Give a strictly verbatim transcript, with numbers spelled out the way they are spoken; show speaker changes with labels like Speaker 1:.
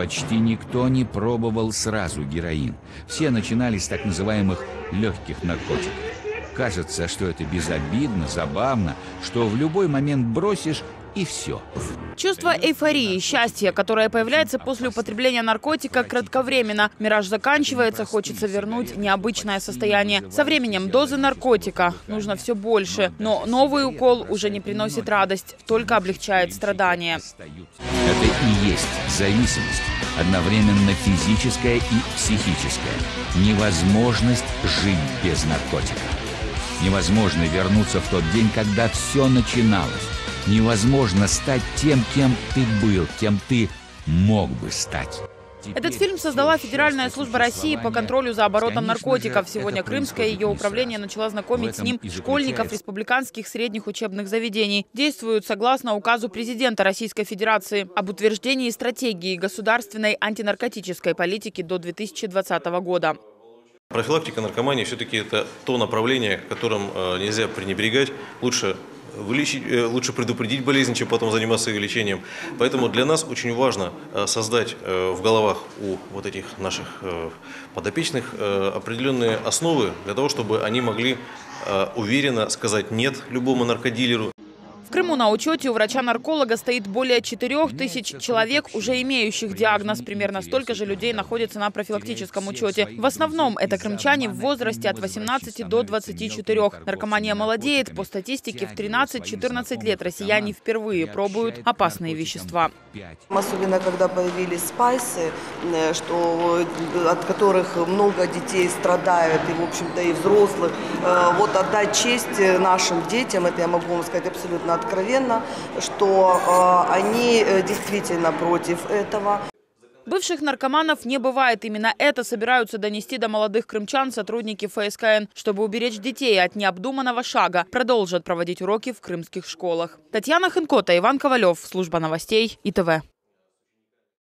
Speaker 1: Почти никто не пробовал сразу героин. Все начинали с так называемых легких наркотиков. Кажется, что это безобидно, забавно, что в любой момент бросишь и все.
Speaker 2: Чувство эйфории, счастья, которое появляется после употребления наркотика, кратковременно. Мираж заканчивается, хочется вернуть необычное состояние. Со временем дозы наркотика нужно все больше, но новый укол уже не приносит радость, только облегчает страдания.
Speaker 1: Это и есть зависимость, одновременно физическая и психическая. Невозможность жить без наркотика. Невозможно вернуться в тот день, когда все начиналось. Невозможно стать тем, кем ты был, кем ты мог бы стать.
Speaker 2: Этот фильм создала Федеральная служба России по контролю за оборотом наркотиков. Сегодня Крымское ее управление начало знакомить с ним школьников республиканских средних учебных заведений. Действуют согласно указу президента Российской Федерации об утверждении стратегии государственной антинаркотической политики до две тысячи двадцатого года.
Speaker 3: Профилактика наркомании все-таки это то направление, которым нельзя пренебрегать. Лучше вылечить, лучше предупредить болезнь, чем потом заниматься ее лечением. Поэтому для нас очень важно создать в головах у вот этих наших подопечных определенные основы для того, чтобы они могли уверенно сказать «нет» любому наркодилеру.
Speaker 2: В Крыму на учете у врача-нарколога стоит более четырёх тысяч человек, уже имеющих диагноз. Примерно столько же людей находятся на профилактическом учете. В основном это крымчане в возрасте от восемнадцати до двадцати четырёх. Наркомания молодеет. По статистике, в тринадцать-четырнадцать лет россияне впервые пробуют опасные вещества.
Speaker 4: Особенно, когда появились спайсы, что, от которых много детей страдают, и, в общем-то, и взрослых. Вот отдать честь нашим детям, это я могу вам сказать абсолютно откровенно, что э, они действительно против этого.
Speaker 2: Бывших наркоманов не бывает. Именно это собираются донести до молодых крымчан сотрудники эф эс ка эн. Чтобы уберечь детей от необдуманного шага, продолжат проводить уроки в крымских школах. Татьяна Хынкота, Иван Ковалев, служба новостей и тэ вэ.